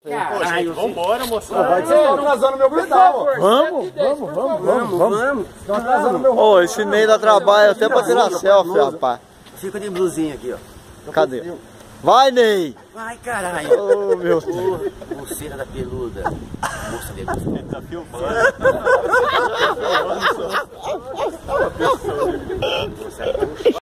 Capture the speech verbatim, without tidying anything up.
Caralho, vambora, moçada. Vocês estão atrasando meu grudão. Vamos, vamos, vamos, vamos, vamos. Estão atrasando meu Ô, esse Ney dá trabalho até pra tirar selfie, rapaz. Fica de blusinha aqui, ó. Cadê? Vai, Ney! Vai, caralho. Ô, meu Deus. Pulseira da peluda. Moça de Tá filmando.